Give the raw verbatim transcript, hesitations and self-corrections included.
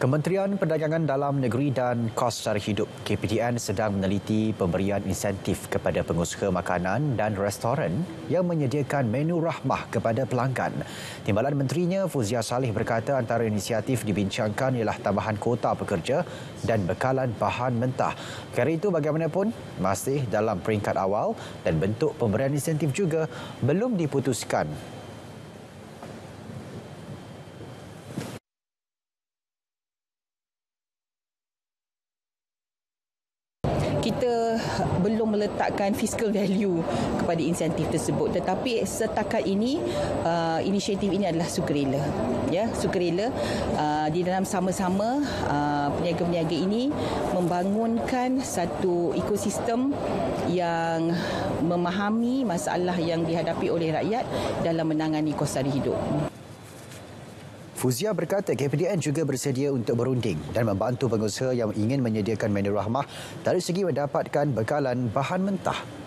Kementerian Perdagangan Dalam Negeri dan Kos Sara Hidup K P D N sedang meneliti pemberian insentif kepada pengusaha makanan dan restoran yang menyediakan menu rahmah kepada pelanggan. Timbalan Menterinya Fuzia Salih berkata antara inisiatif dibincangkan ialah tambahan kuota pekerja dan bekalan bahan mentah. Perkara itu bagaimanapun masih dalam peringkat awal dan bentuk pemberian insentif juga belum diputuskan. Kita belum meletakkan fiscal value kepada insentif tersebut, tetapi setakat ini uh, inisiatif ini adalah sukarela, ya sukarela uh, di dalam sama-sama uh, peniaga-peniaga ini membangunkan satu ekosistem yang memahami masalah yang dihadapi oleh rakyat dalam menangani kos sara hidup. Fuzia berkata K P D N juga bersedia untuk berunding dan membantu pengusaha yang ingin menyediakan menu rahmah dari segi mendapatkan bekalan bahan mentah.